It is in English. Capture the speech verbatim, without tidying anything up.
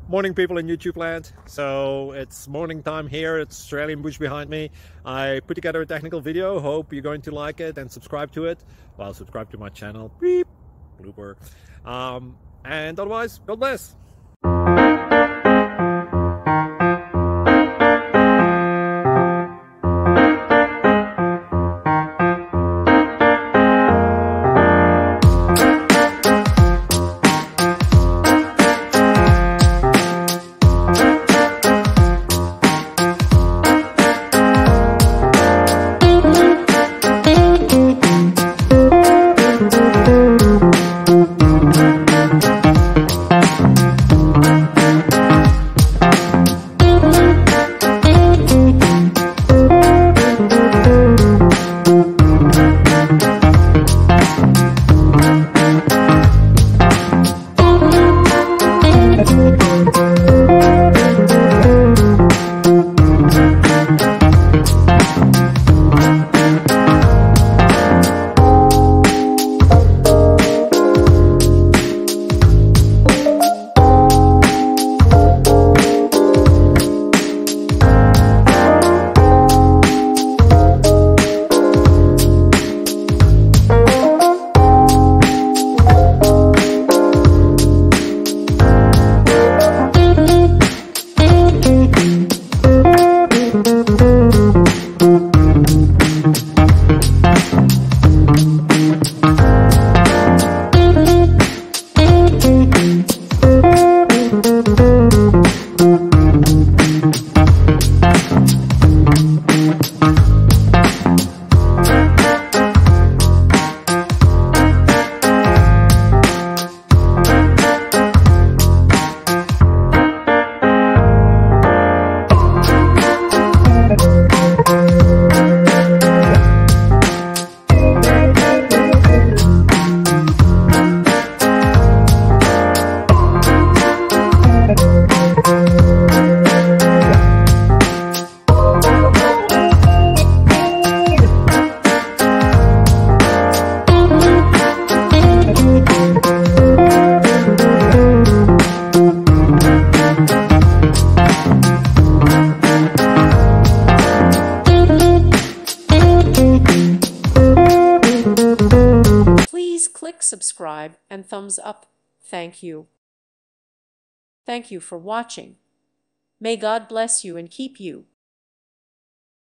Morning, people in YouTube land. So it's morning time here. It's Australian bush behind me. I put together a technical video. Hope you're going to like it and subscribe to it. Well, subscribe to my channel. Beep. Blooper. Um, and otherwise, God bless. Please click subscribe and thumbs up. Thank you. Thank you for watching. May God bless you and keep you.